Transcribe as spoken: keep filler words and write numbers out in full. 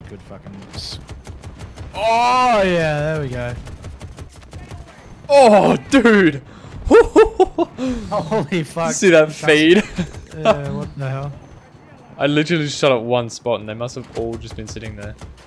good fucking... Oh, yeah, there we go. Oh, dude! Holy fuck. See that fade? Yeah, what the hell? I literally just shot at one spot and they must have all just been sitting there.